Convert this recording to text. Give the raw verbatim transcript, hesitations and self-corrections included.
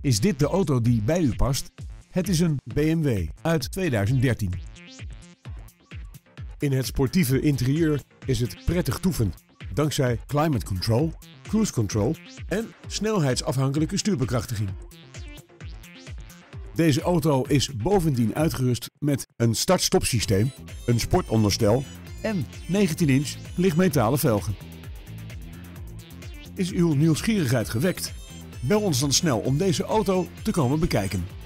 Is dit de auto die bij u past? Het is een B M W uit tweeduizend dertien. In het sportieve interieur is het prettig toeven, dankzij climate control, cruise control en snelheidsafhankelijke stuurbekrachtiging. Deze auto is bovendien uitgerust met een start-stop systeem, een sportonderstel en negentien inch lichtmetalen velgen. Is uw nieuwsgierigheid gewekt? Bel ons dan snel om deze auto te komen bekijken.